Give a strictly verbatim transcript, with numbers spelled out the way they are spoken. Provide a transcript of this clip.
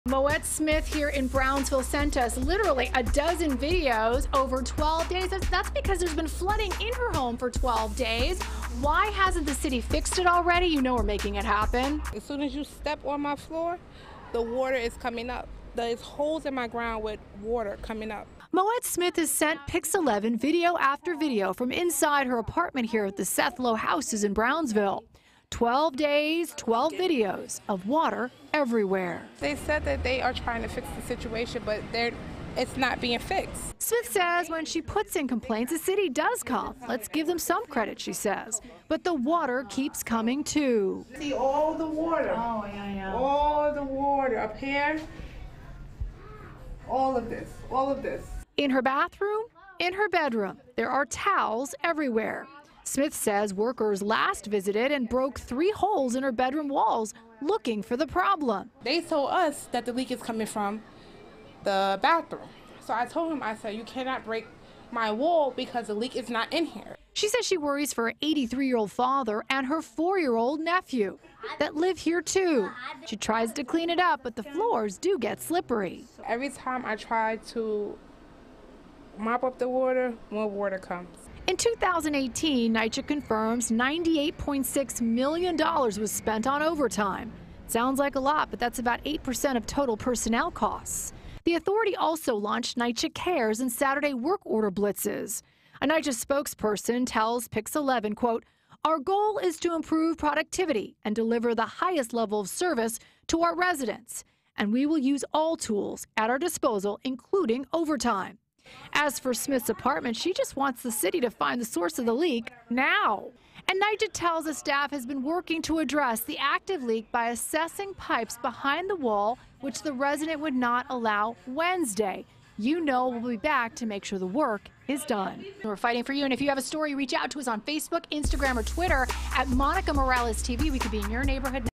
Moet Smith here in Brownsville sent us literally a dozen videos over twelve days. That's because there's been flooding in her home for twelve days. Why hasn't the city fixed it already? You know we're making it happen. As soon as you step on my floor, the water is coming up. There's holes in my ground with water coming up. Moet Smith has sent Pix eleven video after video from inside her apartment here at the Seth Lowe Houses in Brownsville. twelve days, twelve videos of water everywhere. They said that they are trying to fix the situation, but they're, it's not being fixed. Smith says when she puts in complaints, the city does come. Let's give them some credit, she says. But the water keeps coming too. See all the water. Oh, yeah, yeah. All the water up here. All of this, all of this. In her bathroom, in her bedroom, there are towels everywhere. Smith says workers last visited and broke three holes in her bedroom walls looking for the problem. They told us that the leak is coming from the bathroom. So I told him, I said, you cannot break my wall because the leak is not in here. She says she worries for her eighty-three-year-old father and her four-year-old nephew that live here too. She tries to clean it up, but the floors do get slippery. Every time I try to mop up the water, more water comes. In two thousand eighteen, NYCHA confirms ninety-eight point six million dollars was spent on overtime. Sounds like a lot, but that's about eight percent of total personnel costs. The authority also launched NYCHA Cares and Saturday work order blitzes. A NYCHA spokesperson tells Pix eleven, quote, "Our goal is to improve productivity and deliver the highest level of service to our residents, and we will use all tools at our disposal, including overtime." As for Smith's apartment, she just wants the city to find the source of the leak now. And NYCHA tells the staff has been working to address the active leak by assessing pipes behind the wall, which the resident would not allow Wednesday. You know we'll be back to make sure the work is done. We're fighting for you, and if you have a story, reach out to us on Facebook, Instagram, or Twitter at Monica Morales T V. We could be in your neighborhood.